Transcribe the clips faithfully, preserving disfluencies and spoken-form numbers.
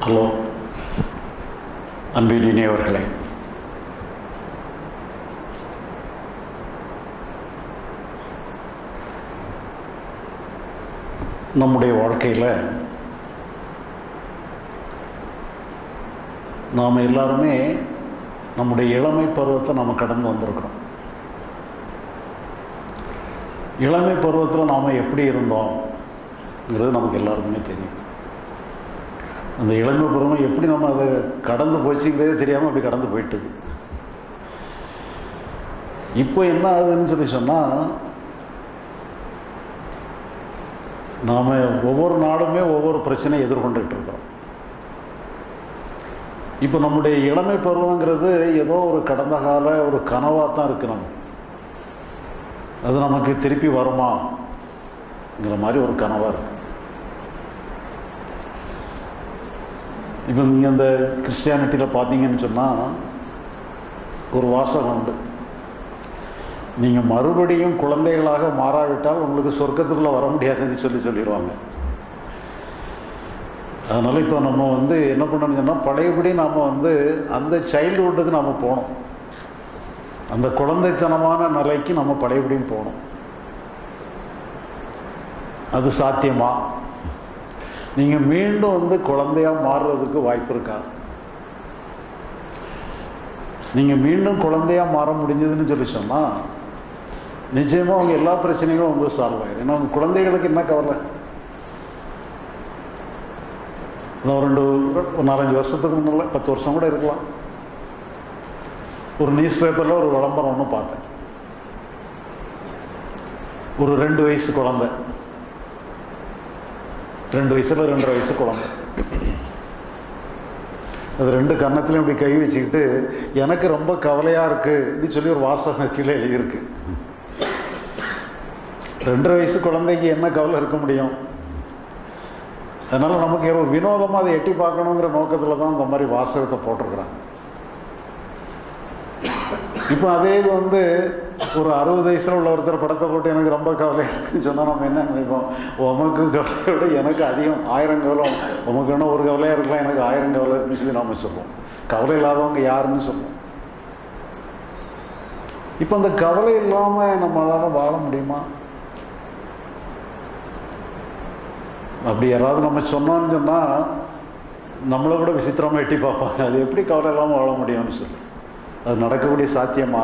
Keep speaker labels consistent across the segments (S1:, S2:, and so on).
S1: Hello அன்பின் இனியவர்களே, நம்முடைய வாழ்க்கையில் நாம் எல்லாருமே நம்முடைய இளமை பருவத்தை நாம் கடந்து வந்திருக்கிறோம். இளமை பருவத்தில் நாம் எப்படி இருந்தோம்ங்கிறது நமக்கு எல்லாருக்குமே தெரியும். அந்த இளமை பருவம் எப்படி நம்ம அதை கடந்து போச்சுங்கிறதே தெரியாமல் அப்படி கடந்து போயிட்டுது. இப்போ என்ன ஆகுதுன்னு சொல்லி சொன்னால், நாம் ஒவ்வொரு நாளுமே ஒவ்வொரு பிரச்சனையை எதிர்கொண்டுகிட்டு இருக்கோம். இப்போ நம்முடைய இளமை பருவங்கிறது ஏதோ ஒரு கடந்த கால ஒரு கனவாக தான் இருக்குது. நம்ம அது நமக்கு திருப்பி வருமாங்கிற மாதிரி ஒரு கனவாக இருக்குது. இப்போ நீங்கள் இந்த கிறிஸ்டியானிட்டியில் பார்த்தீங்கன்னு சொன்னால் ஒரு வாசகம் உண்டு, நீங்கள் மறுபடியும் குழந்தைகளாக மாறாவிட்டால் உங்களுக்கு சொர்க்கத்துக்குள்ளே வர முடியாதுன்னு சொல்லி சொல்லிடுவாங்க. அதனால் இப்போ நம்ம வந்து என்ன பண்ணணும்னு சொன்னால், பழையபடி நாம் வந்து அந்த சைல்டுஹுட்டுக்கு நம்ம போகணும். அந்த குழந்தைத்தனமான நிலைக்கு நம்ம பழையபடியும் போகணும். அது சாத்தியமா? நீங்கள் மீண்டும் வந்து குழந்தையாக மாறுறதுக்கு வாய்ப்பு இருக்கா? நீங்கள் மீண்டும் குழந்தையாக மாற முடிஞ்சதுன்னு சொல்லி சொன்னால் நிச்சயமாக அவங்க எல்லா பிரச்சனைகளும் வந்து சால்வ் ஆகிடும். ஏன்னா அவங்க குழந்தைகளுக்கு என்ன கவலை? ரெண்டு ஒரு நாலஞ்சு வருஷத்துக்கு முன்னால், பத்து வருஷம் கூட இருக்கலாம், ஒரு நியூஸ் பேப்பரில் ஒரு விளம்பரம் ஒன்று பார்த்தேன். ஒரு ரெண்டு வயசு குழந்தை, ரெண்டு வயசில் ரெண்டரை வயசு குழந்தை, அது ரெண்டு கன்னத்துலையும் இப்படி கை வச்சுக்கிட்டு எனக்கு ரொம்ப கவலையாக இருக்குன்னு சொல்லி ஒரு வாசகம் கீழே எழுதியிருக்கு. ரெண்டரை வயசு குழந்தைக்கு என்ன கவலை இருக்க முடியும்? அதனால் நமக்கு ஒரு வினோதமாக அதை எட்டி பார்க்கணுங்கிற நோக்கத்தில் தான் இந்த மாதிரி வாசகத்தை போட்டிருக்கிறாங்க. இப்போ அதே இது வந்து ஒரு அறுபது வயசில் உள்ள ஒருத்தர் படத்தை போட்டு எனக்கு ரொம்ப கவலையாக இருக்குன்னு சொன்னால் நம்ம என்ன நினைப்போம்? உமக்கு கவலையோட எனக்கு அதிகம், ஆயிரம் கவலை. உமக்கு வேணால் ஒரு கவலையாக இருக்கலாம், எனக்கு ஆயிரம் கவலை இருக்குன்னு சொல்லி நாம் சொல்லுவோம். கவலை இல்லாதவங்க யாருன்னு சொல்லுவோம். இப்போ அந்த கவலை இல்லாமல் நம்மளால் வாழ முடியுமா? அப்படி யாராவது நம்ம சொன்னோன்னு சொன்னால் நம்மளை கூட விசித்திரமாக எட்டி பார்ப்பாங்க. அது எப்படி கவலை இல்லாமல் வாழ முடியும்னு சொல்லி. அது நடக்கக்கூடிய சாத்தியமா?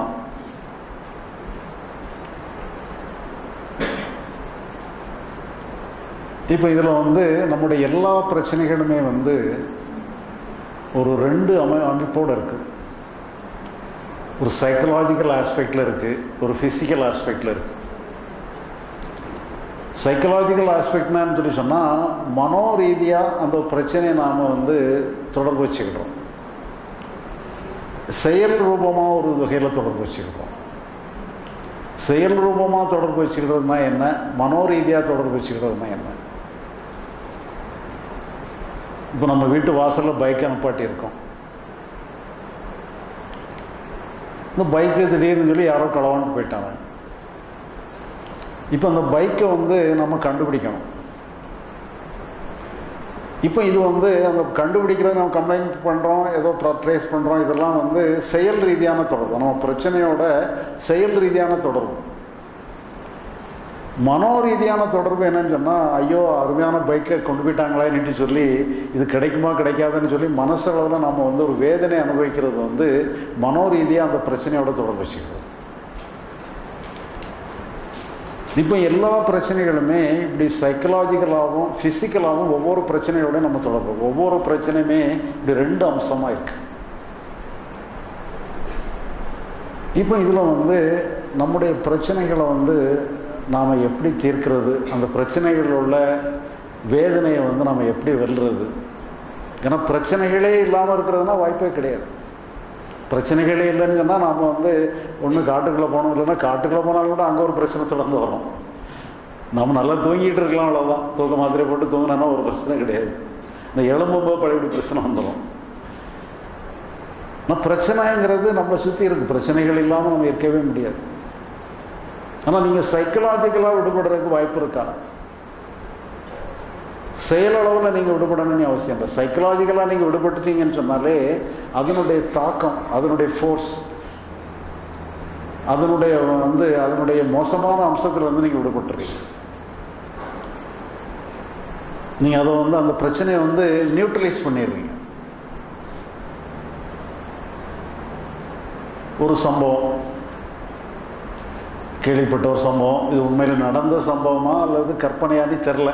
S1: இப்போ இதில் வந்து நம்முடைய எல்லா பிரச்சனைகளுமே வந்து ஒரு ரெண்டு அமை அமைப்போடு இருக்குது. ஒரு சைக்கலாஜிக்கல் ஆஸ்பெக்டில் இருக்குது, ஒரு ஃபிசிக்கல் ஆஸ்பெக்டில் இருக்குது. சைக்கலாஜிக்கல் ஆஸ்பெக்ட்னான்னு சொல்லி சொன்னால், மனோ ரீதியாக அந்த பிரச்சனையை நாம் வந்து தொடர்பு வச்சுக்கிட்டோம். செயல் ரூபமாக ஒரு வகையில் தொடர்பு வச்சுக்கிட்டோம். செயல் ரூபமாக தொடர்பு வச்சுக்கிறதுனா என்ன, மனோ ரீதியாக தொடர்பு வச்சுக்கிறதுனா என்ன? இப்போ நம்ம வீட்டு வாசலில் பைக் அனுப்பாட்டி இருக்கோம். இந்த பைக்கு திடீர்னு சொல்லி யாரோ களவான்னு போயிட்டாங்க. இப்போ அந்த பைக்கை வந்து நம்ம கண்டுபிடிக்கணும். இப்போ இது வந்து அந்த கண்டுபிடிக்கிறது, நம்ம கம்ப்ளைண்ட் பண்ணுறோம், ஏதோ ட்ரேஸ் பண்ணுறோம், இதெல்லாம் வந்து செயல் ரீதியான தொடர்பு, நம்ம பிரச்சனையோட செயல் ரீதியான தொடர்பு. மனோ ரீதியான தொடர்பு என்னன்னு சொன்னால், ஐயோ அருமையான பைக்கை கொண்டு போயிட்டாங்களேன்னு சொல்லி இது கிடைக்குமா கிடைக்காதுன்னு சொல்லி மனசளவில் நம்ம வந்து ஒரு வேதனை அனுபவிக்கிறது வந்து மனோ ரீதியாக அந்த பிரச்சனையோட தொடர்பு வச்சுக்கிறது. இப்போ எல்லா பிரச்சனைகளுமே இப்படி சைக்கலாஜிக்கலாகவும் ஃபிசிக்கலாகவும் ஒவ்வொரு பிரச்சனையோட நம்ம தொடர்பு. ஒவ்வொரு பிரச்சனையுமே இப்படி ரெண்டு அம்சமாக இருக்கு. இப்போ இதில் வந்து நம்முடைய பிரச்சனைகளை வந்து நாம் எப்படி தீர்க்கிறது, அந்த பிரச்சனைகளில் உள்ள வேதனையை வந்து நம்ம எப்படி வெல்றது? ஏன்னா பிரச்சனைகளே இல்லாமல் இருக்கிறதுனா வாய்ப்பே கிடையாது. பிரச்சனைகளே இல்லைன்னு சொன்னால் நாம் வந்து ஒன்று காட்டுக்குள்ளே போனோம், இல்லைன்னா காட்டுக்குள்ளே போனாலும் கூட அங்கே ஒரு பிரச்சனை தொடர்ந்து வரும். நம்ம நல்லா தூங்கிட்டு இருக்கலாம், அவ்வளோதான். தூக்க மாத்திரை போட்டு தூங்கினா ஒரு பிரச்சனை கிடையாது. இந்த எலும்பும்போது பழையபடி பிரச்சனை வந்துடும். ஆனால் பிரச்சனைங்கிறது நம்மளை சுற்றி இருக்குது. பிரச்சனைகள் இல்லாமல் நம்ம இருக்கவே முடியாது. ஆனால் நீங்கள் சைக்கலாஜிக்கலாக விடுபடுறதுக்கு வாய்ப்பு இருக்கா? செயலளவில் நீங்கள் விடுபடணும்னு அவசியம் இல்லை. சைக்கலாஜிக்கலாக நீங்கள் விடுபட்டுட்டீங்கன்னு சொன்னாலே அதனுடைய தாக்கம், அதனுடைய ஃபோர்ஸ், அதனுடைய வந்து அதனுடைய மோசமான அம்சத்தில் வந்து நீங்கள் விடுபட்டுறீங்க. நீங்கள் அதை வந்து அந்த பிரச்சனையை வந்து நியூட்ரலைஸ் பண்ணிடுறீங்க. ஒரு சம்பவம், கேள்விப்பட்ட ஒரு சம்பவம், இது உண்மையில் நடந்த சம்பவமா அல்லது கற்பனையானி தெரில.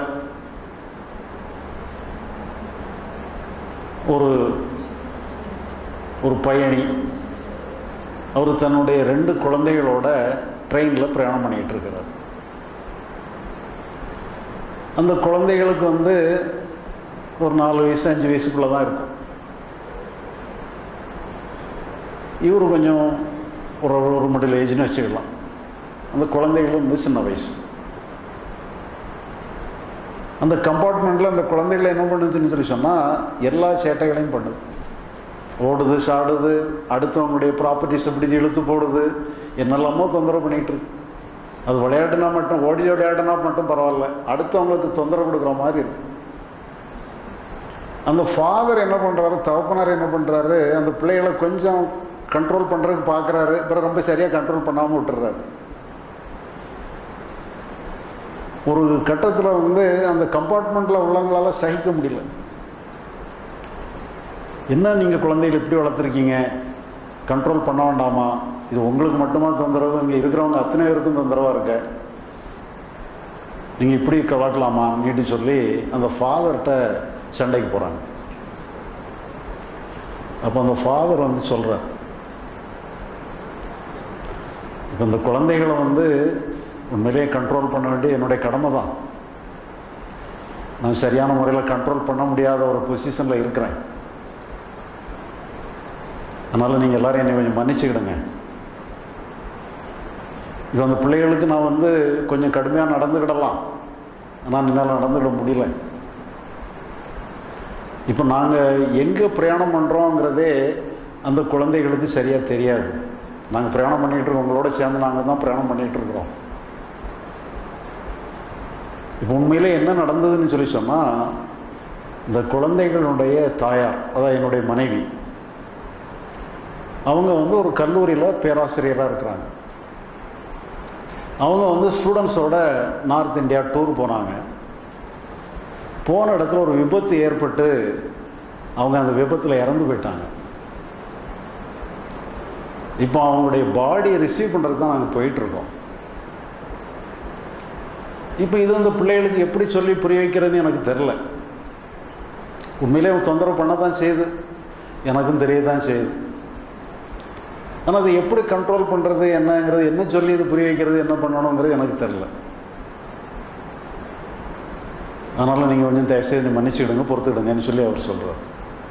S1: ஒரு ஒரு பயணி அவர் தன்னுடைய ரெண்டு குழந்தைகளோட ட்ரெயினில் பிரயாணம் பண்ணிகிட்டு இருக்கிறார். அந்த குழந்தைகளுக்கு வந்து ஒரு நாலு வயசு அஞ்சு வயசுக்குள்ளே தான் இருக்கும். இவர் கொஞ்சம் ஒரு ஒரு மிடில் ஏஜ்னு வச்சுக்கலாம். அந்த குழந்தைகள் வந்து சின்ன வயசு. அந்த கம்பார்ட்மெண்ட்டில் அந்த குழந்தைகளை என்ன பண்ணுச்சுன்னு சொல்லி சொன்னால் எல்லா சேட்டைகளையும் பண்ணுது. ஓடுது, சாடுது, அடுத்தவங்களுடைய ப்ராப்பர்ட்டிஸை பிடிச்சி இழுத்து போடுது, என்னெல்லாமோ தொந்தரவு பண்ணிகிட்டு இருக்கு. அது விளையாட்டுனா மட்டும், ஓடி விளையாடுனா மட்டும் பரவாயில்ல, அடுத்தவங்களுக்கு தொந்தரவு கொடுக்குற மாதிரி இருக்கு. அந்த ஃபாதர் என்ன பண்ணுறாரு, தகப்பனார் என்ன பண்ணுறாரு, அந்த பிள்ளைகளை கொஞ்சம் கண்ட்ரோல் பண்ணுறதுக்கு பார்க்குறாரு. அப்புறம் ரொம்ப சரியாக கண்ட்ரோல் பண்ணாமல் விட்டுறாரு. ஒரு கட்டத்தில் வந்து அந்த கம்பார்ட்மெண்ட்டில் உள்ளவங்களால் சகிக்க முடியல. என்ன நீங்கள் குழந்தைகள் இப்படி வளர்த்துருக்கீங்க, கண்ட்ரோல் பண்ண வேண்டாமா, இது உங்களுக்கு மட்டுமா தொந்தரவு, இங்கே இருக்கிறவங்க அத்தனை பேருக்கும் தொந்தரவாக இருக்க, நீங்கள் இப்படி வளர்க்கலாமா நீட்டு சொல்லி அந்த ஃபாதர்கிட்ட சண்டைக்கு போகிறாங்க. அப்போ அந்த ஃபாதர் வந்து சொல்கிறார், இப்போ இந்த குழந்தைகளை வந்து உண்மையிலேயே கண்ட்ரோல் பண்ண வேண்டிய என்னுடைய கடமை தான். நான் சரியான முறையில் கண்ட்ரோல் பண்ண முடியாத ஒரு பொசிஷனில் இருக்கிறேன். அதனால் நீங்கள் எல்லோரும் என்னை கொஞ்சம் மன்னிச்சுக்கிடுங்க. இப்போ அந்த பிள்ளைகளுக்கு நான் வந்து கொஞ்சம் கடுமையாக நடந்துக்கிடலாம், ஆனால் என்னால் நடந்துக்கிட முடியல. இப்போ நாங்கள் எங்கே பிரயாணம் பண்ணுறோங்கிறதே அந்த குழந்தைகளுக்கு சரியாக தெரியாது. நாங்கள் பிரயாணம் பண்ணிகிட்டு இருக்கோம், உங்களோட சேர்ந்து நாங்கள் தான் பிரயாணம் பண்ணிகிட்டு இருக்கிறோம். இப்போ உண்மையிலே என்ன நடந்ததுன்னு சொல்லி சொன்னால், இந்த குழந்தைகளுடைய தாயார், அதாவது என்னுடைய மனைவி, அவங்க வந்து ஒரு கல்லூரியில் பேராசிரியராக இருக்கிறாங்க. அவங்க வந்து ஸ்டூடெண்ட்ஸோட நார்த் இந்தியா டூர் போனாங்க. போன இடத்துல ஒரு விபத்து ஏற்பட்டு அவங்க அந்த விபத்தில் இறந்து போயிட்டாங்க. இப்போ அவங்களுடைய பாடியை ரிசீவ் பண்ணுறதுக்கு தான் நாங்கள் போயிட்டுருக்கோம். இப்போ இது அந்த பிள்ளைகளுக்கு எப்படி சொல்லி புரிய வைக்கிறதுன்னு எனக்கு தெரில. உண்மையிலே தொந்தரவு பண்ண தான் செய்யுது, எனக்கும் தெரிய தான் செய்யுது. ஆனால் அதை எப்படி கண்ட்ரோல் பண்ணுறது என்னங்கிறது, என்ன சொல்லி இது புரிய வைக்கிறது, என்ன பண்ணணுங்கிறது எனக்கு தெரில. அதனால் நீங்கள் கொஞ்சம் தயவுசெய்து மன்னிச்சுக்கிடுங்க, பொறுத்துக்கிடுங்கன்னு சொல்லி அவர் சொல்கிறார்.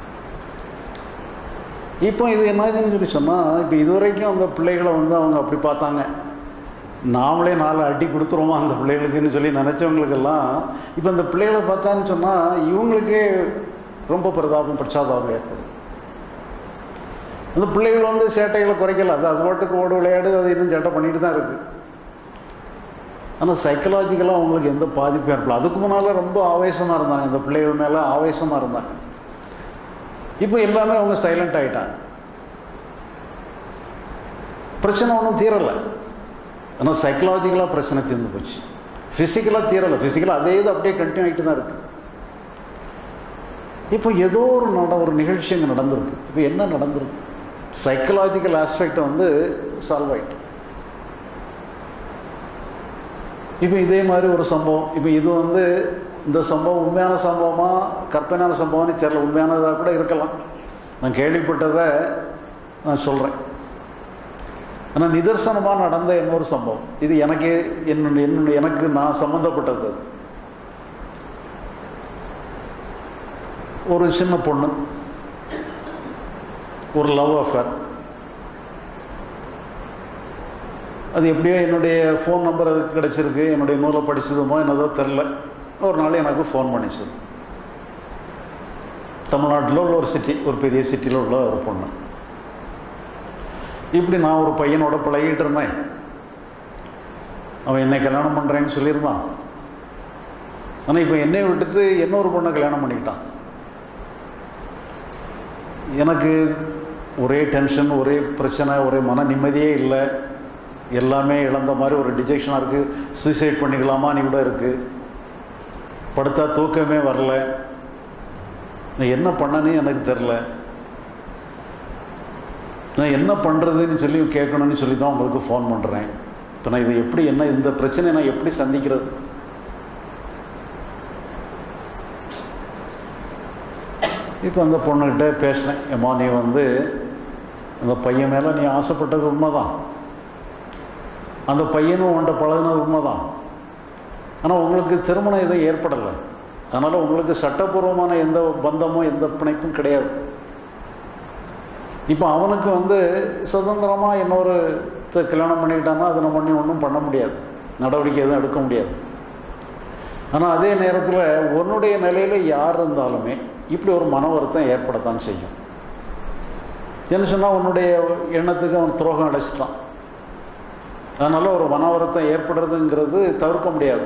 S1: இப்போ இது என்னன்னு சொல்லி சொன்னால், இப்போ இதுவரைக்கும் அந்த பிள்ளைகளை வந்து அவங்க அப்படி பார்த்தாங்க, நாமளே நாலு அடி கொடுத்துருவோமா அந்த பிள்ளைகளுக்குன்னு சொல்லி நினச்சவங்களுக்கெல்லாம் இப்போ அந்த பிள்ளைகளை பார்த்தான்னு சொன்னால் இவங்களுக்கே ரொம்ப பிரதாபம் பச்சாதாபம் ஏற்படும். அந்த பிள்ளைகள் வந்து சேட்டைகளை குறைக்கல, அது அது பாட்டுக்கு ஓடு விளையாடு, அது இன்னும் சேட்டை பண்ணிட்டு தான் இருக்குது. ஆனால் சைக்கலாஜிக்கலாக அவங்களுக்கு எந்த பாதிப்பும் ஏற்படல. அதுக்கு முன்னால் ரொம்ப ஆவேசமாக இருந்தாங்க, இந்த பிள்ளைகள் மேலே ஆவேசமாக இருந்தாங்க. இப்போ எல்லாமே அவங்க சைலண்ட் ஆகிட்டாங்க. பிரச்சனை ஒன்றும் தீரலை, ஆனால் சைக்கலாஜிக்கலாக பிரச்சனை தீர்ந்து போச்சு. ஃபிசிக்கலாக தீரலை, ஃபிசிக்கலாக அதே இது அப்படியே கண்டினியூ ஆகிட்டு தான் இருக்குது. இப்போ ஏதோ ஒரு நட ஒரு நிகழ்ச்சி அங்கே நடந்திருக்கு. இப்போ என்ன நடந்திருக்கு, சைக்கலாஜிக்கல் ஆஸ்பெக்ட் வந்து சால்வ் ஆகிட்டு. இப்போ இதே மாதிரி ஒரு சம்பவம், இப்போ இது வந்து இந்த சம்பவம் உண்மையான சம்பவமாக கற்பனையான சம்பவம்னு தெரியல, உண்மையானதாக கூட இருக்கலாம். நான் கேள்விப்பட்டதை நான் சொல்கிறேன். ஆனால் நிதர்சனமாக நடந்த இன்னொரு சம்பவம், இது எனக்கு என்னுடைய என்னுடைய எனக்கு நான் சம்மந்தப்பட்டது. ஒரு சின்ன பொண்ணு, ஒரு லவ் அஃபேர். அது எப்படியோ என்னுடைய ஃபோன் நம்பர் அதுக்கு கிடச்சிருக்கு, என்னுடைய நூலை படித்ததுமோ என்னதோ தெரில. ஒரு நாள் எனக்கு ஃபோன் பண்ணிச்சு. தமிழ்நாட்டில் உள்ள ஒரு சிட்டி, ஒரு பெரிய சிட்டியில் உள்ள ஒரு பொண்ணு. இப்படி நான் ஒரு பையனோட பழகிட்டு இருந்தேன். அவன் என்னை கல்யாணம் பண்ணுறேன்னு சொல்லியிருந்தான். ஆனால் இப்போ என்னை விட்டுட்டு இன்னொரு பொண்ணை கல்யாணம் பண்ணிக்கிட்டான். எனக்கு ஒரே டென்ஷன், ஒரே பிரச்சனை, ஒரே மன நிம்மதியே இல்லை. எல்லாமே இழந்த மாதிரி ஒரு டிஜெக்ஷனாக இருக்குது. சூசைட் பண்ணிக்கலாமான்னு கூட இருக்குது. படுத்தா தூக்கமே வரல. நான் என்ன பண்ணனே எனக்கு தெரில. நான் என்ன பண்ணுறதுன்னு சொல்லி கேட்கணும்னு சொல்லி தான் உங்களுக்கு ஃபோன் பண்ணுறேன். இப்போ நான் இது எப்படி, என்ன இந்த பிரச்சனையை நான் எப்படி சந்திக்கிறது? இப்போ அந்த பொண்ணுக்கிட்ட பேசினேன். ஏம்மா, நீ வந்து அந்த பையன் மேலே நீ ஆசைப்பட்டது உண்மைதான், அந்த பையனும் உன்கிட்ட பழகினது உண்மைதான். ஆனால் உங்களுக்கு திருமணம் எதுவும் ஏற்படலை. அதனால் உங்களுக்கு சட்டப்பூர்வமான எந்த பந்தமும் எந்த பிணைப்பும் கிடையாது. இப்போ அவனுக்கு வந்து சுதந்திரமாக இன்னொரு கல்யாணம் பண்ணிக்கிட்டான்னா அதை நம்ம பண்ணி ஒன்றும் பண்ண முடியாது, நடவடிக்கை எதுவும் எடுக்க முடியாது. ஆனால் அதே நேரத்தில் உன்னுடைய நிலையில் யார் இருந்தாலுமே இப்படி ஒரு மன வருத்தம் ஏற்படத்தான் செய்யும். என்ன சொன்னால் உன்னுடைய எண்ணத்துக்கு அவன் துரோகம் அடைச்சிட்டான். அதனால் ஒரு மன வருத்தம் ஏற்படுறதுங்கிறது தவிர்க்க முடியாது.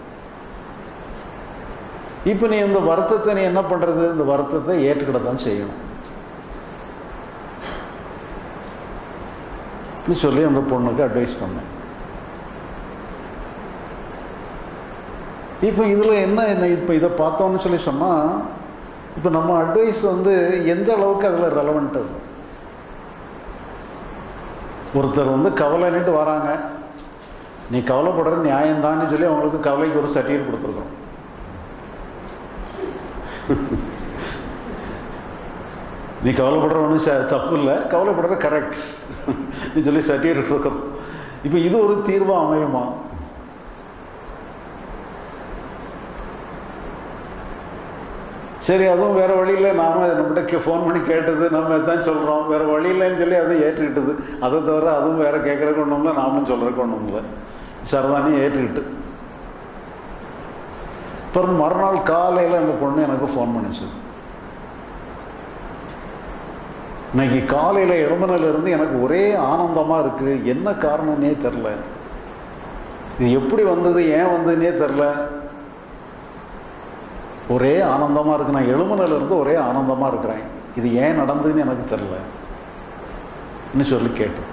S1: இப்போ நீ இந்த வருத்தத்தை நீ என்ன பண்ணுறது? இந்த வருத்தத்தை ஏற்றுக்கிட தான் செய்யணும் சொல்லி அந்த பொண்ணுக்கு அட்வைஸ் பண்ணேன். இப்போ இதில் என்ன என்ன இப்போ இதை பார்த்தோன்னு சொல்லி சொன்னால், இப்போ நம்ம அட்வைஸ் வந்து எந்த அளவுக்கு அதில் ரெலவெண்ட் அது. ஒருத்தர் வந்து கவலைன்னுட்டு வராங்க, நீ கவலைப்படுற நியாயம்தான்னு சொல்லி அவங்களுக்கு கவலைக்கு ஒரு சர்டிஃபிகேட் கொடுத்துருக்கோம். நீ கவலைப்படுற ஒன்றும் ச தப்பு இல்லை, கவலைப்படுற கரெக்ட் நீ சொல்லி சர்டிஃபிகேட் கொடுக்குறோம். இப்போ இது ஒரு தீர்வாக அமையுமா? சரி, அதுவும் வேறு வழியில் நாம் நம்மகிட்ட ஃபோன் பண்ணி கேட்டது நம்ம தான் சொல்கிறோம், வேறு வழியில்லைன்னு சொல்லி அதை ஏற்றுக்கிட்டது. அதை தவிர அதுவும் வேறு கேட்குறக்கு ஒன்றும்ல, நாமளும் சொல்கிறக்கு ஒன்றும்ல, சரதானியும் ஏற்றுக்கிட்டு. அப்புறம் மறுநாள் காலையில் அந்த பொண்ணு எனக்கு ஃபோன் பண்ணிச்சு. இன்னைக்கு காலையில் எழும்பனிலிருந்து எனக்கு ஒரே ஆனந்தமாக இருக்குது, என்ன காரணம்னே தெரில, இது எப்படி வந்தது, ஏன் வந்ததுன்னே தெரில, ஒரே ஆனந்தமாக இருக்குது. நான் எழும்பனிலிருந்து ஒரே ஆனந்தமாக இருக்கிறேன், இது ஏன் நடந்ததுன்னு எனக்கு தெரில இன்னும் சொல்லி கேட்டேன்.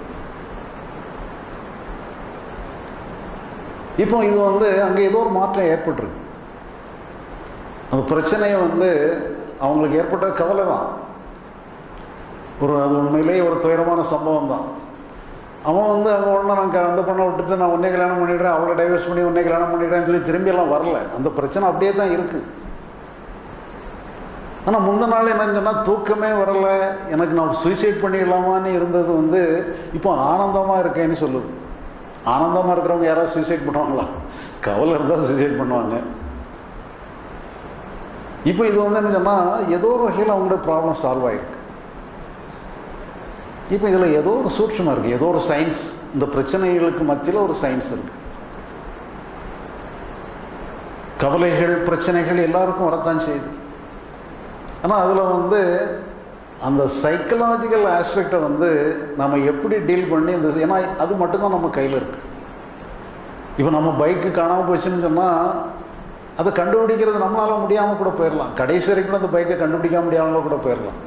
S1: இப்போ இது வந்து அங்கே ஏதோ ஒரு மாற்றம் ஏற்பட்டுருக்கு. அந்த பிரச்சனையை வந்து அவங்களுக்கு ஏற்பட்ட கவலை தான், ஒரு அது உண்மையிலேயே ஒரு துயரமான சம்பவம் தான். அவன் வந்து அங்கே ஒன்று நான் அந்த பொண்ணை விட்டுட்டு நான் உன்னே கல்யாணம் பண்ணிடுறேன், அவளை டைவர்ஸ் பண்ணி உன்னே கல்யாணம் பண்ணிடுறேன்னு சொல்லி திரும்பியெல்லாம் வரல. அந்த பிரச்சனை அப்படியே தான் இருக்குது. ஆனால் முந்தின நாள் என்னன்னு சொன்னால் தூக்கமே வரலை, எனக்கு நான் சூசைட் பண்ணிடலாமான்னு இருந்தது வந்து இப்போ ஆனந்தமாக இருக்கேன்னு சொல்லுது. ஆனந்தமாக இருக்கிறவங்க யாராவது சூசைட் பண்ணுவாங்களா? கவலை இருந்தால் சூசைட் பண்ணுவாங்க. இப்போ இது வந்து என்ன சொன்னால் ஏதோ ஒரு வகையில் அவங்களோட ப்ராப்ளம் சால்வ் ஆகிருக்கு. இப்போ இதில் ஏதோ ஒரு சூட்சமாக இருக்குது, ஏதோ ஒரு சயின்ஸ், இந்த பிரச்சனைகளுக்கு மத்தியில் ஒரு சயின்ஸ் இருக்குது. கவலைகள் பிரச்சனைகள் எல்லாருக்கும் வரத்தான் செய்யுது. ஆனால் அதில் வந்து அந்த சைக்கலாஜிக்கல் ஆஸ்பெக்டை வந்து நம்ம எப்படி டீல் பண்ணி இந்த, ஏன்னா அது மட்டும்தான் நம்ம கையில் இருக்குது. இப்போ நம்ம பைக்கு காணாமல் போச்சுன்னு சொன்னால் அதை கண்டுபிடிக்கிறது நம்மளால் முடியாமல் கூட போயிடலாம், கடைசி வரைக்கும் அந்த பைக்கை கண்டுபிடிக்க முடியாமல் கூட போயிடலாம்.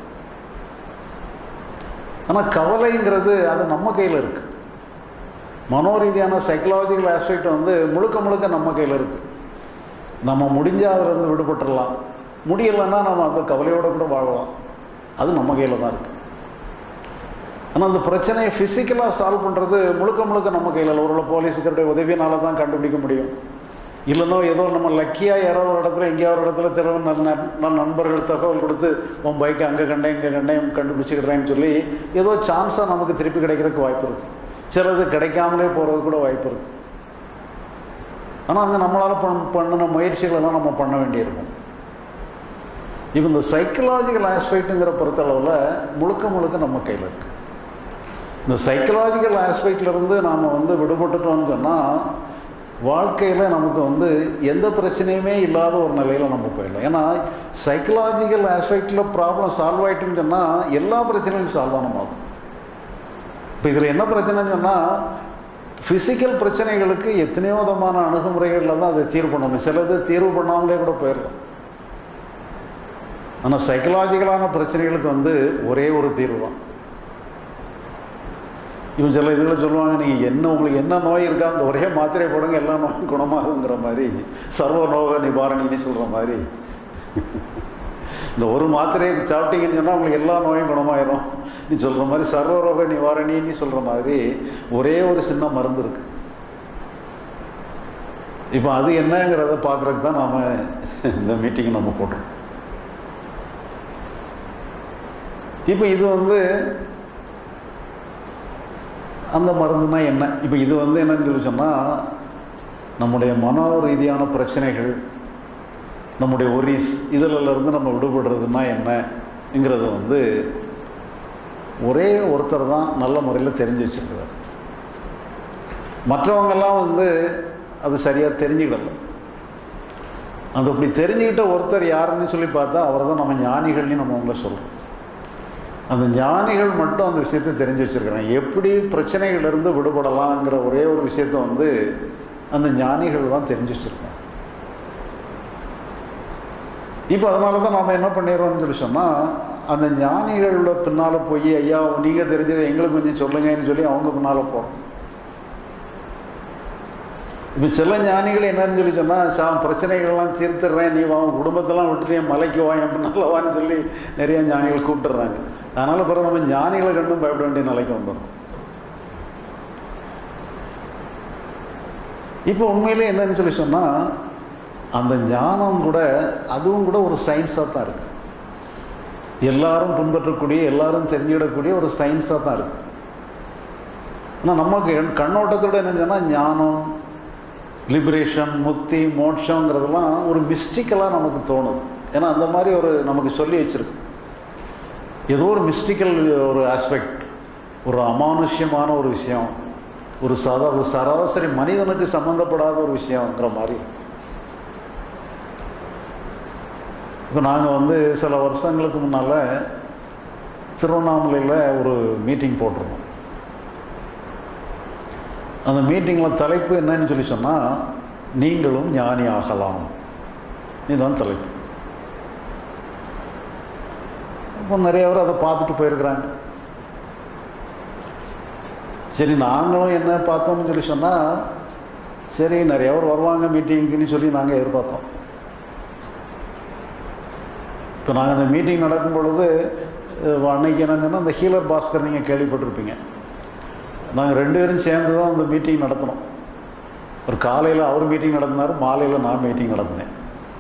S1: ஆனால் கவலைங்கிறது அது நம்ம கையில் இருக்குது. மனோரீதியான சைக்கலாஜிக்கல் ஆஸ்பெக்ட் வந்து முழுக்க முழுக்க நம்ம கையில் இருக்குது. நம்ம முடிஞ்சால் அதிலிருந்து விடுபட்டுடலாம், முடியலைன்னா நம்ம அந்த கவலையோடு கூட வாழலாம், அது நம்ம கையில் தான் இருக்குது. ஆனால் அந்த பிரச்சனையை ஃபிசிக்கலாக சால்வ் பண்ணுறது முழுக்க முழுக்க நம்ம கையில் இல்லை. ஒரு போலீஸுக்கருடைய உதவியினால தான் கண்டுபிடிக்க முடியும். இல்லைனோ ஏதோ நம்ம லக்கியாக யாரோ ஒரு இடத்துல எங்கேயோ ஒரு இடத்துல திறவு நல்ல நல்ல நண்பர்கள் தகவல் கொடுத்து உன் பைக்கை அங்கே கண்டேன் இங்கே கண்டேன் கண்டுபிடிச்சிக்கிறேன்னு சொல்லி ஏதோ சான்ஸாக நமக்கு திருப்பி கிடைக்கிறதுக்கு வாய்ப்பு இருக்குது. சிலது கிடைக்காமலே போகிறது கூட வாய்ப்பு இருக்குது. ஆனால் அங்கே நம்மளால் பண் பண்ணின முயற்சிகளெல்லாம் நம்ம பண்ண வேண்டியிருக்கும். இப்போ இந்த சைக்கலாஜிக்கல் ஆஸ்பெக்ட்டுங்கிற பொறுத்தளவில் முழுக்க முழுக்க நம்ம கையில் இருக்குது. இந்த சைக்கலாஜிக்கல் ஆஸ்பெக்ட்லேருந்து நாம் வந்து விடுபட்டுட்டோம்னு சொன்னால் வாழ்க்கையில் நமக்கு வந்து எந்த பிரச்சனையுமே இல்லாத ஒரு நிலையில் நம்ம போயிடலாம். ஏன்னா சைக்கலாஜிக்கல் ஆஸ்பெக்டில் ப்ராப்ளம் சால்வ் ஆகிட்டுன்னு சொன்னால் எல்லா பிரச்சனையும் சால்வ் ஆன மாதிரி. இப்போ இதில் என்ன பிரச்சனைன்னு சொன்னால் ஃபிசிக்கல் பிரச்சனைகளுக்கு எத்தனையோ விதமான அணுகுமுறைகளில் தான் அதை தீர்வு பண்ணணும். சிலது தீர்வு பண்ணாமலே கூட போயிடலாம். ஆனால் சைக்கலாஜிக்கலான பிரச்சனைகளுக்கு வந்து ஒரே ஒரு தீர்வு தான். இவன் சில இதில் சொல்லுவாங்க, நீங்கள் என்ன உங்களுக்கு என்ன நோய் இருக்கா அந்த ஒரே மாத்திரை போடுங்க எல்லா நோயும் குணமாகுங்கிற மாதிரி, சர்வ நோக நிவாரணின்னு சொல்கிற மாதிரி. இந்த ஒரு மாத்திரையை சாப்பிட்டீங்கன்னு சொன்னால் உங்களுக்கு எல்லா நோயும் குணமாயிரும் நீ சொல்கிற மாதிரி, சர்வரோக நிவாரணின்னு சொல்கிற மாதிரி ஒரே ஒரு சின்ன மருந்து இருக்கு. இப்போ அது என்னங்கிறத பார்க்குறதுக்கு தான் நாம் இந்த மீட்டிங் நம்ம போட்டோம். இப்போ இது வந்து அந்த மருந்துனா என்ன? இப்போ இது வந்து என்னன்னு சொல்லி சொன்னால், நம்முடைய மனோ ரீதியான பிரச்சனைகள், நம்முடைய ஒரிஸ் இதிலிருந்து நம்ம விடுபடுறதுன்னா என்னங்கிறது வந்து ஒரே ஒருத்தர் தான் நல்ல முறையில் தெரிஞ்சு வச்சுருக்கிறார். மற்றவங்கெல்லாம் வந்து அது சரியாக தெரிஞ்சுக்கிடல. அது அப்படி தெரிஞ்சுக்கிட்ட ஒருத்தர் யாருன்னு சொல்லி பார்த்தா அவர் தான் நம்ம ஞானிகள்னு நம்ம அவங்கள சொல்கிறோம். அந்த ஞானிகள் மட்டும் அந்த விஷயத்தை தெரிஞ்சு வச்சுருக்கிறாங்க. எப்படி பிரச்சனைகளிலிருந்து விடுபடலாங்கிற ஒரே ஒரு விஷயத்த வந்து அந்த ஞானிகள் தான் தெரிஞ்சு வச்சுருக்காங்க. இப்போ அதனால தான் நாம் என்ன பண்ணிடுறோம்னு சொல்லி சொன்னால், அந்த ஞானிகளோட பின்னால் போய் ஐயா நீங்கள் தெரிஞ்சதை எங்களுக்கு கொஞ்சம் சொல்லுங்கன்னு சொல்லி அவங்க பின்னால் போகிறோம். இப்போ சில ஞானிகள் என்னன்னு சொல்லி சொன்னால், சா பிரச்சனைகள்லாம் தீர்த்துடுறேன், நீ வா குடும்பத்தெல்லாம் விட்டுட்டு என் மலைக்கு வா என் பின்னால்வான்னு சொல்லி நிறைய ஞானிகள் கூப்பிட்டுறாங்க. அதனால் பிறகு நம்ம ஞானிகளை கண்டும் பயப்பட வேண்டிய நிலைக்கு வந்துடும். இப்போ உண்மையிலே என்னன்னு சொல்லி சொன்னால், அந்த ஞானம் கூட அதுவும் கூட ஒரு சயின்ஸாக தான் இருக்குது. எல்லாரும் பின்பற்றக்கூடிய எல்லாரும் தெரிஞ்சுக்கிடக்கூடிய ஒரு சயின்ஸாக தான் இருக்குது. ஆனால் நமக்கு கண்ணோட்டத்தோடு என்னன்னு சொன்னால், ஞானம், லிபரேஷன், முக்தி, மோட்சங்கிறதுலாம் ஒரு மிஸ்டிக்கலாக நமக்கு தோணுது. ஏன்னா அந்த மாதிரி ஒரு நமக்கு சொல்லி வச்சுருக்கு. ஏதோ ஒரு மிஸ்டிக்கல் ஒரு ஆஸ்பெக்ட், ஒரு அமானுஷ்யமான ஒரு விஷயம், ஒரு சாதா ஒரு சராசரி மனிதனுக்கு சம்மந்தப்படாத ஒரு விஷயங்கிற மாதிரி. இப்போ நாங்கள் வந்து சில வருஷங்களுக்கு முன்னால் திருவண்ணாமலையில் ஒரு மீட்டிங் போட்டிருந்தோம். அந்த மீட்டிங்கில் தலைப்பு என்னன்னு சொல்லி சொன்னால், நீங்களும் ஞானி ஆகலாம். இதுதான் தலைப்பு. இப்போ நிறைய பேர் அதை பார்த்துட்டு போயிருக்கிறாங்க. சரி, நாங்களும் என்ன பார்த்தோம்னு சொல்லி சொன்னால், சரி நிறைய பேர் வருவாங்க மீட்டிங்குன்னு சொல்லி நாங்கள் எதிர்பார்த்தோம். இப்போ நாங்கள் அந்த மீட்டிங் நடக்கும் பொழுது அன்னைக்கு என்னங்கன்னா, அந்த ஹீலர் பாஸ்கர் நீங்கள் கேள்விப்பட்டிருப்பீங்க. நாங்கள் ரெண்டு பேரும் சேர்ந்து தான் அந்த மீட்டிங் நடத்தினோம். ஒரு காலையில் அவர் மீட்டிங் நடத்தினார், மாலையில் நான் மீட்டிங் நடத்தினேன்.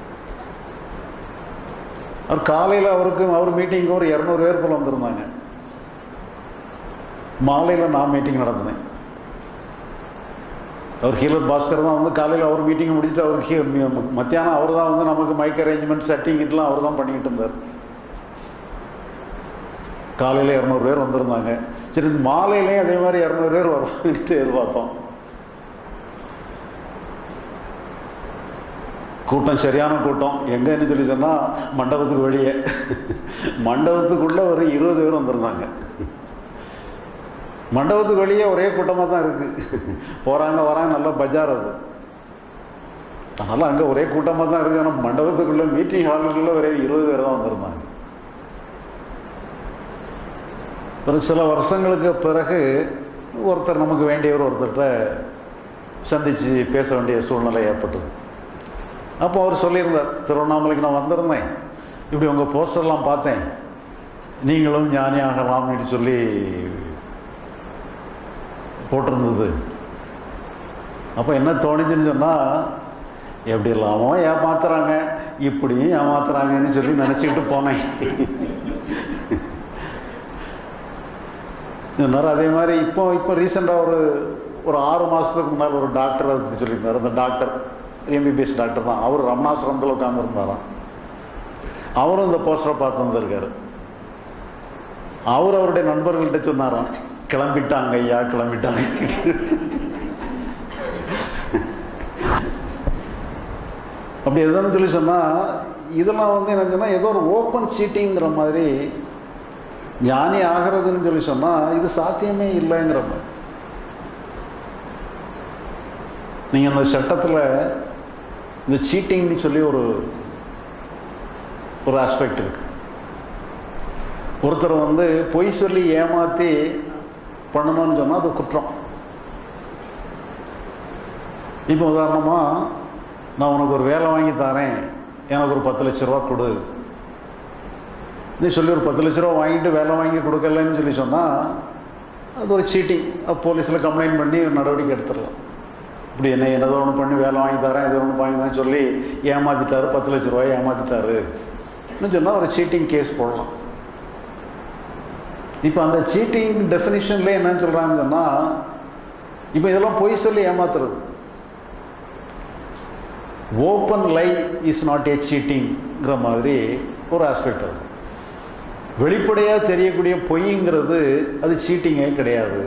S1: அவர் காலையில் அவருக்கு அவர் மீட்டிங்கு ஒரு இரநூறு பேர் போல் வந்திருந்தாங்க. மாலையில் நான் மீட்டிங் நடத்தினேன். அவர் ஹீலர் பாஸ்கர் தான் வந்து காலையில் அவர் மீட்டிங் முடிச்சுட்டு அவருக்கு மத்தியானம் அவர் தான் வந்து நமக்கு மைக் அரேஞ்ச்மெண்ட் செட்டிங் இதெல்லாம் அவர் தான் பண்ணிக்கிட்டு இருந்தார். காலையில் இரநூறு பேர் வந்திருந்தாங்க. சரி, மாலையிலையும் அதே மாதிரி இரநூறு பேர் வருவாங்கன்ட்டு எதிர்பார்த்தோம். கூட்டம் சரியான கூட்டம். எங்கன்னு சொல்லி சொன்னால், மண்டபத்துக்கு வெளியே, மண்டபத்துக்குள்ளே ஒரு இருபது பேர் வந்திருந்தாங்க. மண்டபத்துக்கு வெளியே ஒரே கூட்டமாக தான் இருக்குது. போகிறாங்க வராங்க, நல்லா பஜார் அது. அதனால் அங்கே ஒரே கூட்டமாக தான் இருக்குது. ஆனால் மண்டபத்துக்குள்ளே மீட்டிங் ஹாலுக்குள்ளே ஒரே இருபது பேர் தான் வந்திருந்தாங்க. ஒரு சில வருஷங்களுக்கு பிறகு ஒருத்தர் நமக்கு வேண்டியவர் ஒருத்தர்கிட்ட சந்தித்து பேச வேண்டிய சூழ்நிலை ஏற்பட்டது. அப்போ அவர் சொல்லியிருந்தார், திருவண்ணாமலைக்கு நான் வந்திருந்தேன், இப்படி உங்கள் போஸ்டர்லாம் பார்த்தேன், நீங்களும் ஞானி ஆகலாம்னு சொல்லி போட்டிருந்தது. அப்போ என்ன தோணுச்சுன்னு சொன்னால், எப்படி இல்லாமோ ஏமாத்துறாங்க, இப்படியும் ஏமாத்துறாங்கன்னு சொல்லி நினச்சிக்கிட்டு போனேன். அதே மாதிரி இப்போ இப்போ ரீசெண்டாக ஒரு ஒரு ஆறு மாதத்துக்கு முன்னால் ஒரு டாக்டர் அதை பற்றி சொல்லியிருந்தார். அந்த டாக்டர் எம்பிபிஎஸ் டாக்டர் தான். அவர் ரமணாசிரமத்தில் உட்காந்துருந்தாராம். அவரும் இந்த போஸ்டரை பார்த்து வந்திருக்காரு. அவர் அவருடைய நண்பர்கள்ட்ட சொன்னாராம், கிளம்பிட்டாங்க ஐயா கிளம்பிட்டாங்க. அப்படி எதுன்னு சொல்லி சொன்னால், இதெல்லாம் வந்து எனக்கு சொன்னால் ஏதோ ஒரு ஓப்பன் சீட்டிங்கிற மாதிரி, ஞானி ஆகிறதுன்னு சொல்லி சொன்னால் இது சாத்தியமே இல்லைங்கிற மாதிரி. நீங்கள் அந்த சட்டத்தில் இந்த சீட்டிங்னு சொல்லி ஒரு ஒரு ஆஸ்பெக்ட் இருக்கு. ஒருத்தர் வந்து பொய் சொல்லி ஏமாற்றி பண்ணணும்னு சொன்னால் அது குற்றம். இப்போ உதாரணமாக, நான் உனக்கு ஒரு வேலை வாங்கி தரேன், எனக்கு ஒரு பத்து லட்ச ரூபா கொடு நீ சொல்லி ஒரு பத்து லட்ச ரூபா வாங்கிட்டு வேலை வாங்கி கொடுக்கலன்னு சொல்லி சொன்னால் அது ஒரு சீட்டிங். போலீஸில் கம்ப்ளைண்ட் பண்ணி ஒரு நடவடிக்கை எடுத்துடலாம். இப்படி என்ன என்னதோ ஒன்று பண்ணி வேலை வாங்கி தரேன், எதோ ஒன்று வாங்கி தான் சொல்லி ஏமாற்றிட்டாரு, பத்து லட்ச ரூபாய் ஏமாற்றிட்டாருன்னு சொன்னால் ஒரு சீட்டிங் கேஸ் போடலாம். இப்போ அந்த சீட்டிங் டெஃபினிஷன்லேயே என்னன்னு சொல்கிறாங்கன்னு சொன்னால், இப்போ இதெல்லாம் பொய் சொல்லி ஏமாத்துறது. Open lie is not a சீட்டிங்கிற மாதிரி ஒரு ஆஸ்பெக்ட். அது வெளிப்படையாக தெரியக்கூடிய பொய்ங்கிறது அது சீட்டிங்கே கிடையாது.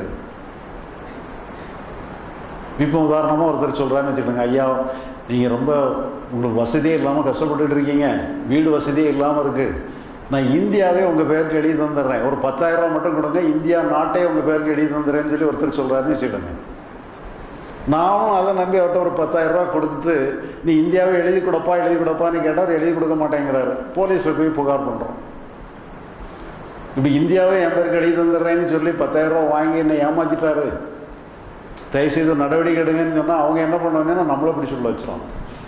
S1: இப்போ உதாரணமாக ஒருத்தர் சொல்கிறான்னு வச்சுக்கோங்க, ஐயா நீங்கள் ரொம்ப உங்களுக்கு வசதியே இல்லாமல் கஷ்டப்பட்டுட்டு இருக்கீங்க, வீடு வசதியே இல்லாமல் இருக்குது, நான் இந்தியாவே உங்கள் பேருக்கு எழுதி தந்துடுறேன், ஒரு பத்தாயிரம் ரூபா மட்டும் கொடுங்க, இந்தியா நாட்டே உங்கள் பேருக்கு எழுதி தந்துடுறேன்னு சொல்லி ஒருத்தர் சொல்கிறாருன்னு வச்சுக்கோங்க. நானும் அதை நம்பி அவர்கிட்ட ஒரு பத்தாயிரம் ரூபா கொடுத்துட்டு நீ இந்தியாவே எழுதி கொடுப்பா எழுதி கொடுப்பான்னு கேட்டால் அவர் எழுதி கொடுக்க மாட்டேங்கிறாரு. போலீஸில் போய் புகார் பண்ணுறோம். இப்படி இந்தியாவே என் பேருக்கு எழுதி தந்துடுறேன்னு சொல்லி பத்தாயிரம் ரூபா வாங்கி என்னை ஏமாற்றிட்டாரு, தயவுசெய்து நடவடிக்கை எடுங்கன்னு சொன்னால் அவங்க என்ன பண்ணுவாங்கன்னா நம்மளை இப்படி சொல்ல வச்சிருவாங்க.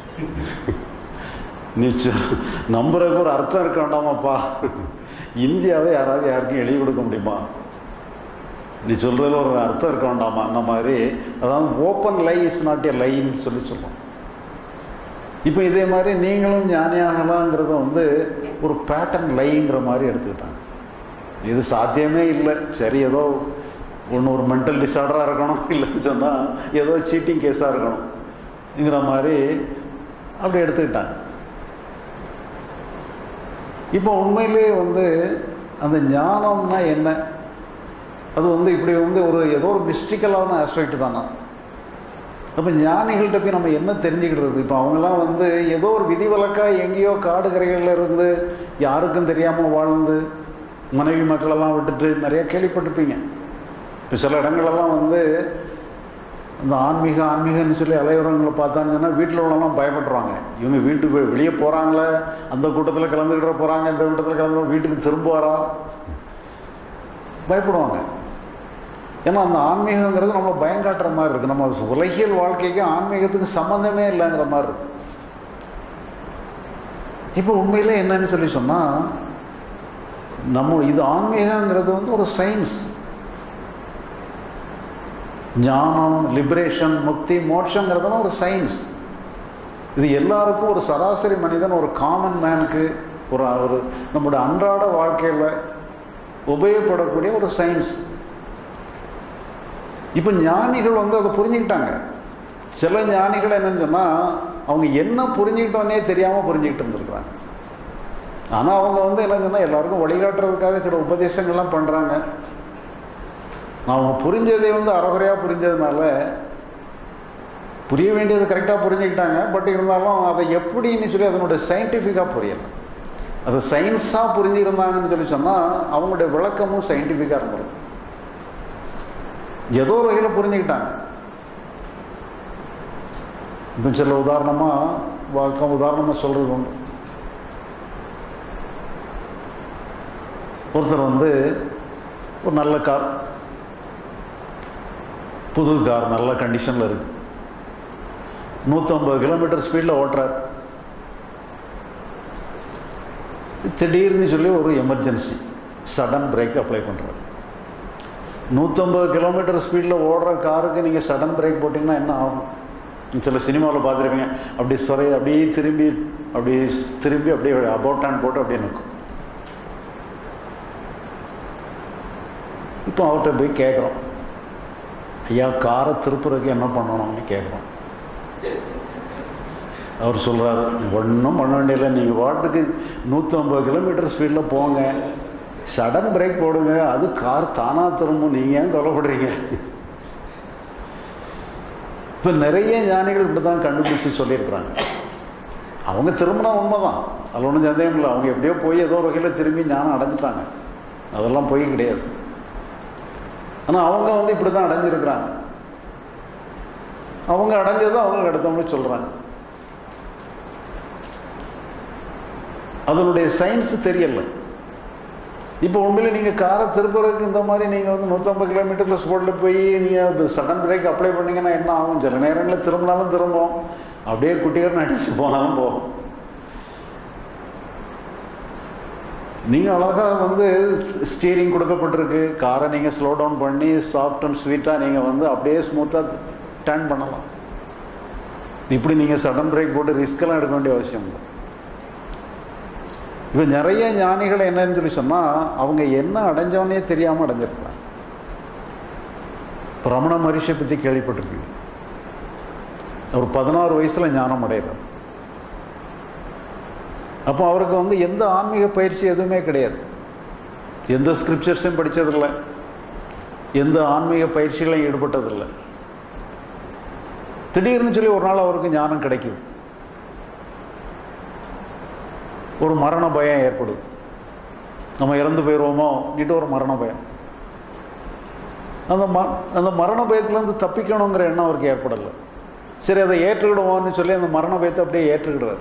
S1: நிச்சயம் நம்புறதுக்கு ஒரு அர்த்தம் இருக்க வேண்டாமாப்பா, இந்தியாவே யாராவது யாருக்கும் எழுதி கொடுக்க முடியுமா, நீ சொல்கிறதுல ஒரு அர்த்தம் இருக்க வேண்டாமா அந்த மாதிரி. அதாவது open lie is not a லைன்னு சொல்லி சொல்லுவோம். இப்போ இதே மாதிரி நீங்களும் ஞானியாகலாங்கிறத வந்து ஒரு பேட்டர்ன் லைங்கிற மாதிரி எடுத்துக்கிட்டாங்க. இது சாத்தியமே இல்லை, சரி ஏதோ ஒன்று ஒரு மென்டல் டிஸார்டராக இருக்கணும், இல்லைன்னு சொன்னால் ஏதோ சீட்டிங் கேஸாக இருக்கணும்ங்கிற மாதிரி அப்படி எடுத்துக்கிட்டாங்க. இப்போ உண்மையிலே வந்து அந்த ஞானம்னா என்ன, அது வந்து இப்படி வந்து ஒரு ஏதோ ஒரு மிஸ்டிக்கலான ஆஸ்பெக்ட் தானா. அப்போ ஞானிகள்கிட்ட போய் நம்ம என்ன தெரிஞ்சுக்கிடுறது? இப்போ அவங்கெல்லாம் வந்து ஏதோ ஒரு விதிவிலக்காக எங்கேயோ காடு கரைகளில் இருந்து யாருக்கும் தெரியாமல் வாழ்ந்து மனைவி மக்களெல்லாம் விட்டுட்டு நிறையா கேள்விப்பட்டிருப்பீங்க. இப்போ சில இடங்களெல்லாம் வந்து இந்த ஆன்மீக ஆன்மீகன்னு சொல்லி அலைவரங்களை பார்த்தாங்கன்னா வீட்டில் உள்ளவங்களாம் பயப்படுறாங்க. இவங்க வீட்டுக்கு வெளியே போகிறாங்களே, அந்த கூட்டத்தில் கலந்துக்கிட்ட போகிறாங்க, இந்த கூட்டத்தில் கலந்து வீட்டுக்கு திரும்புவாரா, பயப்படுவாங்க. ஏன்னா அந்த ஆன்மீகங்கிறது நம்மளை பயங்காட்டுற மாதிரி இருக்குது. நம்ம உலகியல் வாழ்க்கைக்கு ஆன்மீகத்துக்கு சம்மந்தமே இல்லைங்கிற மாதிரி இருக்கு. இப்போ உண்மையிலே என்னன்னு சொல்லி சொன்னால், நம்ம இது ஆன்மீகங்கிறது வந்து ஒரு சயின்ஸ். ஞானம், லிபரேஷன், முக்தி, மோட்சங்கிறதுனா ஒரு சயின்ஸ். இது எல்லாருக்கும் ஒரு சராசரி மனிதன், ஒரு காமன் மேனுக்கு ஒரு ஒரு நம்முடைய அன்றாட வாழ்க்கையில் உபயோகப்படக்கூடிய ஒரு சயின்ஸ். இப்போ ஞானிகள் வந்து அதை புரிஞ்சுக்கிட்டாங்க. சில ஞானிகள் என்னன்னு சொன்னால் அவங்க என்ன புரிஞ்சுக்கிட்டோன்னே தெரியாமல் புரிஞ்சுக்கிட்டு இருந்திருக்கிறாங்க. ஆனால் அவங்க வந்து என்ன சொன்னால் எல்லாருக்கும் வழிகாட்டுறதுக்காக சில உபதேசங்கள்லாம் பண்ணுறாங்க. நான் அவங்க புரிஞ்சதை வந்து அறகுறையாக புரிஞ்சதுனால புரிய வேண்டியது கரெக்டாக புரிஞ்சுக்கிட்டாங்க. பட் இருந்தாலும் அதை எப்படின்னு சொல்லி அதனுடைய சயின்டிஃபிக்காக புரியலை. அதை சயின்ஸாக புரிஞ்சுருந்தாங்கன்னு சொல்லி சொன்னால் அவங்களுடைய விளக்கமும் சயின்டிஃபிக்காக இருந்திருக்கும். ஏதோ ஒரு வகையில் புரிஞ்சுக்கிட்டாங்க. இப்போ சில உதாரணமாக வாக்கம் உதாரணமாக சொல்கிறது உண்டு. ஒருத்தர் வந்து ஒரு நல்ல கார், புது கார், நல்ல கண்டிஷனில் இருக்குது, நூற்றம்பது கிலோமீட்டர் ஸ்பீடில் ஓட்டுறார். திடீர்னு சொல்லி ஒரு எமர்ஜென்சி, சடன் பிரேக் அப்ளை பண்ணுறாரு. நூற்றம்பது கிலோமீட்டர் ஸ்பீடில் ஓடுற காருக்கு நீங்கள் சடன் பிரேக் போட்டிங்கன்னா என்ன ஆகும்? சில சினிமாவில் பார்த்துருப்பீங்க, அப்படி சொறை அப்படியே திரும்பி அப்படி திரும்பி அப்படியே அபவுட் டர்ன் போட்டு அப்படியே நிற்கும். இப்போ அவர்கிட்ட போய் கேட்குறோம், ஐயா காரை திருப்புறதுக்கு என்ன பண்ணணும்னு கேட்குறோம். அவர் சொல்கிறாரு, ஒன்றும் பண்ண வேண்டியதில்லை, நீங்கள் வாட்டுக்கு நூற்றம்பது கிலோமீட்டர் ஸ்பீடில் போங்க, சடன் பிரேக் போடுங்க, அது கார் தானாக திரும்பும், நீங்கள் ஏன் கவலைப்படுறீங்க? இப்போ நிறைய ஞானிகள் இப்படி தான் கண்டுபிடிச்சி சொல்லியிருக்கிறாங்க. அவங்க திரும்பினா உண்மை தான், அதில் ஒன்றும் சந்தேகம் இல்லை. அவங்க எப்படியோ போய் ஏதோ வகையில் திரும்பி ஞானம் அடைஞ்சிட்டாங்க, அதெல்லாம் போய் கிடையாது. ஆனால் அவங்க வந்து இப்படி தான் அடைஞ்சிருக்கிறாங்க. அவங்க அடைஞ்சதை அவங்க அடுத்தவங்களுக்கு சொல்கிறாங்க. அதனுடைய சயின்ஸு தெரியல. இப்போ உண்மையில் நீங்கள் காரை திருப்புறதுக்கு இந்த மாதிரி நீங்கள் வந்து நூற்றம்பது கிலோமீட்டரில் ஸ்போர்ட்டில் போய் நீங்கள் சடன் பிரேக் அப்ளை பண்ணிங்கன்னா என்ன ஆகும்? சில நேரங்களில் திரும்பினாலும் திரும்பும், அப்படியே குட்டிகரன்னு அடித்து போனாலும் போகும். நீங்கள் அழகாக வந்து ஸ்டீரிங் கொடுக்கப்பட்டிருக்கு, காரை நீங்கள் ஸ்லோ டவுன் பண்ணி சாஃப்ட் அண்ட் ஸ்வீட்டாக நீங்கள் வந்து அப்படியே ஸ்மூத்தாக டர்ன் பண்ணலாம். இப்படி நீங்கள் சடன் பிரேக் போட்டு ரிஸ்க்கெல்லாம் எடுக்க வேண்டிய அவசியம் இல்லை. இப்போ நிறைய ஞானிகள் என்னன்னு சொல்லி சொன்னால் அவங்க என்ன அடைஞ்சவனே தெரியாமல் அடைஞ்சிருக்கலாம். இப்போ ரமண மகரிஷியை பற்றி கேள்விப்பட்டிருக்கீங்க. அவர் பதினாறு வயசில் ஞானம் அடைகிறார். அப்போ அவருக்கு வந்து எந்த ஆன்மீக பயிற்சி எதுவுமே கிடையாது, எந்த ஸ்கிரிப்சர்ஸையும் படித்ததில்லை, எந்த ஆன்மீக பயிற்சிகளையும் ஈடுபட்டதில்லை. திடீர்னு சொல்லி ஒரு நாள் அவருக்கு ஞானம் கிடைக்குது. ஒரு மரண பயம் ஏற்படுது. நம்ம இறந்து போயிடுவோமோ நீட்டு ஒரு மரண பயம். அந்த ம அந்த மரண பயத்துலேருந்து தப்பிக்கணுங்கிற எண்ணம் அவருக்கு ஏற்படலை. சரி, அதை ஏற்றுக்கிடுவோம்னு சொல்லி அந்த மரண பயத்தை அப்படியே ஏற்றுக்கிடுறாரு.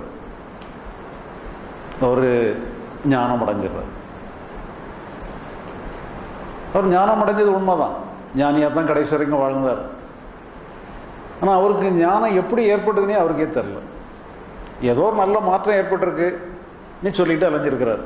S1: அவர் ஞானம் அடைஞ்சிடுறார். அவர் ஞானம் அடைஞ்சது உண்மைதான், ஞானியாக தான் கடைசி வரைக்கும் வாழ்ந்தார். ஆனால் அவருக்கு ஞானம் எப்படி ஏற்பட்டதுன்னே அவருக்கே தெரில. ஏதோ ஒரு நல்ல மாற்றம் ஏற்பட்டிருக்கு நீ சொல்லிட்டு அலைஞ்சிருக்கிறார்.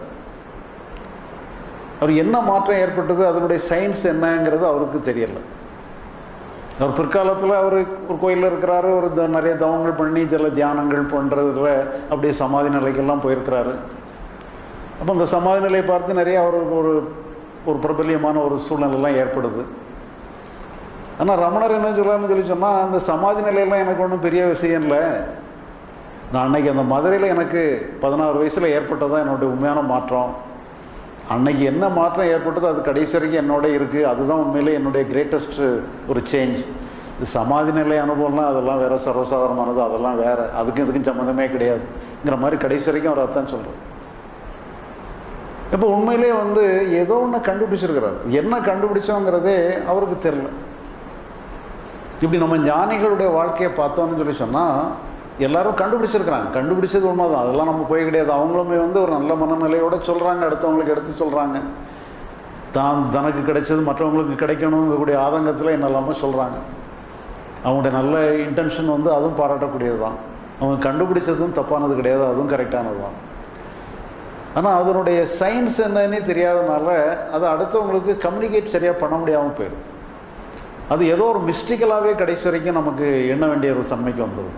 S1: அவர் என்ன மாற்றம் ஏற்பட்டது, அதனுடைய சயின்ஸ் என்னங்கிறது அவருக்கு தெரியலை. அவர் பிற்காலத்தில் அவர் ஒரு கோயிலில் இருக்கிறாரு, ஒரு த நிறைய தவங்கள் பண்ணி சில தியானங்கள் பண்ணுறதுல அப்படியே சமாதி நிலைக்கெல்லாம் போயிருக்கிறாரு. அப்போ அந்த சமாதி நிலையை பார்த்து நிறைய அவருக்கு ஒரு ஒரு பிரபல்யமான ஒரு சூழ்நிலைலாம் ஏற்படுது. ஆனால் ரமணர் என்ன சொல்லான்னு சொல்லி சொன்னால், அந்த சமாதி நிலையெல்லாம் எனக்கு ஒன்றும் பெரிய விஷயம் இல்லை. நான் அன்னைக்கு அந்த மதுரையில் எனக்கு பதினாறு வயசில் ஏற்பட்டதான் என்னுடைய உண்மையான மாற்றம். அன்னைக்கு என்ன மாற்றம் ஏற்பட்டதோ அது கடைசி வரைக்கும் என்னோட இருக்குது. அதுதான் உண்மையிலே என்னுடைய கிரேட்டஸ்ட் ஒரு சேஞ்ச். இது சமாதி நிலை அனுபவம்லாம் அதெல்லாம் வேறு, சர்வசாதாரணமானது, அதெல்லாம் வேறு, அதுக்கும் இதுக்கும் சம்மந்தமே கிடையாதுங்கிற மாதிரி கடைசி வரைக்கும் அவர் அதான் சொல்கிறார். இப்போ உண்மையிலே வந்து ஏதோ ஒன்று கண்டுபிடிச்சிருக்கிறார். என்ன கண்டுபிடிச்சோங்கிறதே அவருக்கு தெரியல. இப்படி நம்ம ஞானிகளுடைய வாழ்க்கையை பார்த்தோம்னு சொல்லி சொன்னால் எல்லாரும் கண்டுபிடிச்சிருக்கிறாங்க. கண்டுபிடிச்சது உண்மை தான், அதெல்லாம் நம்ம போய் கிடையாது. அவங்களுமே வந்து ஒரு நல்ல மனநிலையோடு சொல்கிறாங்க, அடுத்தவங்களுக்கு எடுத்து சொல்கிறாங்க. தான் தனக்கு கிடைச்சது மற்றவங்களுக்கு கிடைக்கணுங்கக்கூடிய ஆதங்கத்தில் என்னெல்லாமோ சொல்கிறாங்க. அவங்களுடைய நல்ல இன்டென்ஷன் வந்து அதுவும் பாராட்டக்கூடியது தான். அவங்க கண்டுபிடிச்சதும் தப்பானது கிடையாது, அதுவும் கரெக்டானது தான். ஆனால் அதனுடைய சயின்ஸ் என்னன்னே தெரியாதனால அதை அடுத்தவங்களுக்கு கம்யூனிகேட் சரியாக பண்ண முடியாமல் போயிடும். அது ஏதோ ஒரு மிஸ்டிக்கலாகவே கடைசி வரைக்கும் நமக்கு எண்ண வேண்டிய ஒரு தன்மைக்கு வந்தது.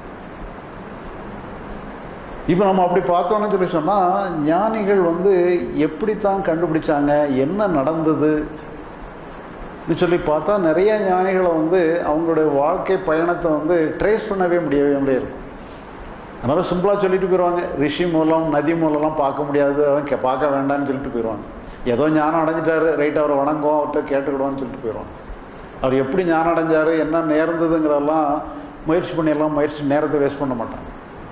S1: இப்போ நம்ம அப்படி பார்த்தோன்னு சொல்லி சொன்னால், ஞானிகள் வந்து எப்படித்தான் கண்டுபிடிச்சாங்க, என்ன நடந்ததுன்னு சொல்லி பார்த்தா நிறைய ஞானிகளை வந்து அவங்களுடைய வாழ்க்கை பயணத்தை வந்து ட்ரேஸ் பண்ணவே முடியவே முடியாது. அதனால் சிம்பிளாக சொல்லிட்டு போயிடுவாங்க, ரிஷி மூலம் நதி மூலம்லாம் பார்க்க முடியாது, அதான் கே பார்க்க வேண்டாம்னு சொல்லிட்டு போயிடுவாங்க. ஏதோ ஞானம் அடைஞ்சிட்டாரு, ரைட், அவரை வணங்குவோம், அவர்கிட்ட கேட்டுக்கிடுவோன்னு சொல்லிட்டு போயிடுவாங்க. அவர் எப்படி ஞானம் அடைஞ்சார், என்ன நேர்ந்ததுங்கிறதெல்லாம் முயற்சி பண்ணியெல்லாம் முயற்சி நேரத்தை வேஸ்ட் பண்ண மாட்டாங்க.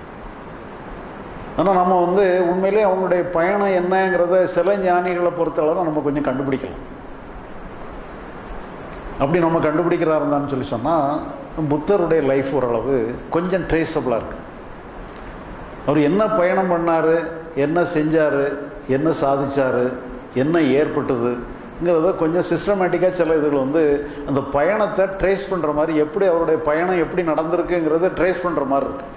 S1: ஆனால் நம்ம வந்து உண்மையிலே அவங்களுடைய பயணம் என்னங்கிறத சில ஞானிகளை பொறுத்தளவு நம்ம கொஞ்சம் கண்டுபிடிக்கலாம். அப்படி நம்ம கண்டுபிடிக்கிறா இருந்தான்னு சொல்லி சொன்னால், புத்தருடைய லைஃப் ஓரளவு கொஞ்சம் ட்ரேஸபிளாக இருக்குது. அவர் என்ன பயணம் பண்ணார், என்ன செஞ்சார், என்ன சாதிச்சார், என்ன ஏற்பட்டதுங்கிறத கொஞ்சம் சிஸ்டமேட்டிக்காக சில இதில் வந்து அந்த பயணத்தை ட்ரேஸ் பண்ணுற மாதிரி, எப்படி அவருடைய பயணம் எப்படி நடந்திருக்குங்கிறத ட்ரேஸ் பண்ணுற மாதிரி இருக்குது.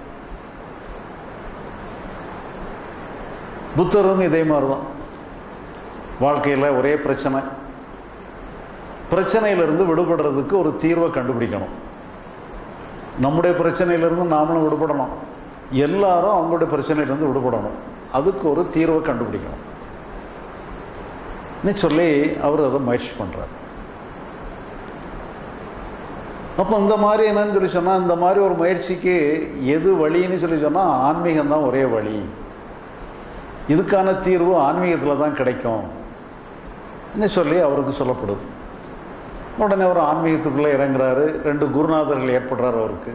S1: புத்தரும் இதே மாதிரி தான். வாழ்க்கையில் ஒரே பிரச்சனை, பிரச்சனையிலிருந்து விடுபடுறதுக்கு ஒரு தீர்வை கண்டுபிடிக்கணும். நம்முடைய பிரச்சனையிலிருந்து நாமளும் விடுபடணும், எல்லாரும் அவங்களுடைய பிரச்சனையிலேருந்து விடுபடணும், அதுக்கு ஒரு தீர்வை கண்டுபிடிக்கணும் ன்னு சொல்லி அவர் அதை முயற்சி பண்ணுறார். அப்போ இந்த மாதிரி என்னன்னு சொல்லி சொன்னால், இந்த மாதிரி ஒரு முயற்சிக்கு எது வழின்னு சொல்லி சொன்னால், ஆன்மீகம்தான் ஒரே வழி, இதுக்கான தீர்வு ஆன்மீகத்தில் தான் கிடைக்கும் ன்னு சொல்லி அவருக்கு சொல்லப்படுது. உடனே அவர் ஆன்மீகத்துக்குள்ளே இறங்குறாரு. ரெண்டு குருநாதர்கள் ஏற்படுறார் அவருக்கு.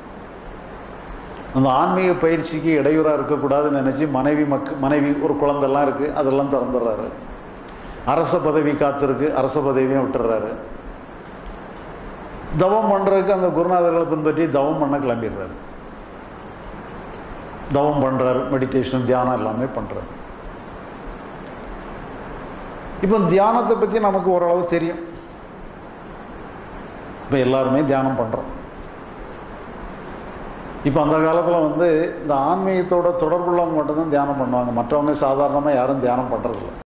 S1: அந்த ஆன்மீக பயிற்சிக்கு இடையூறாக இருக்கக்கூடாதுன்னு நினச்சி மனைவி மக்கு மனைவி ஒரு குழந்தெல்லாம் இருக்குது, அதெல்லாம் திறந்துடுறாரு. அரச பதவி காத்திருக்கு, அரச பதவியும் விட்டுடுறாரு. தவம் பண்ணுறதுக்கு அந்த குருநாதர்களை பின்பற்றி தவம் பண்ண கிளம்பிடுறாரு. தவம் பண்ணுறாரு, மெடிடேஷன், தியானம் எல்லாமே பண்ணுறாரு. இப்போ தியானத்தை பற்றி நமக்கு ஓரளவு தெரியும். இப்போ எல்லாருமே தியானம் பண்ணுறோம். இப்போ அந்த காலத்தில் வந்து இந்த ஆன்மீகத்தோட தொடர்புள்ளவங்க மட்டும்தான் தியானம் பண்ணுவாங்க. மற்றவங்க சாதாரணமாக யாரும் தியானம் பண்ணுறதில்ல.